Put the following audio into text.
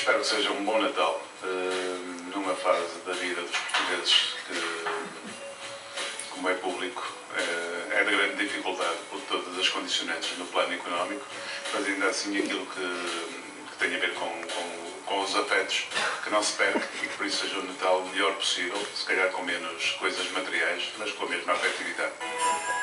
espero que seja um bom Natal, numa fase da vida dos portugueses que, como é público, é de grande dificuldade por todas as condicionantes no plano económico, mas ainda assim aquilo que tem a ver com os afetos, que não se perca e que por isso seja o Natal o melhor possível, se calhar com menos coisas materiais, mas com a mesma afetividade.